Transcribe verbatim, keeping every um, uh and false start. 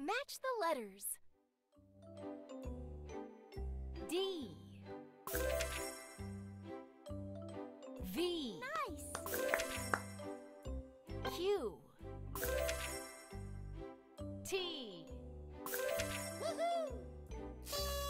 Match the letters. D. V. Nice! Q. T. Woohoo!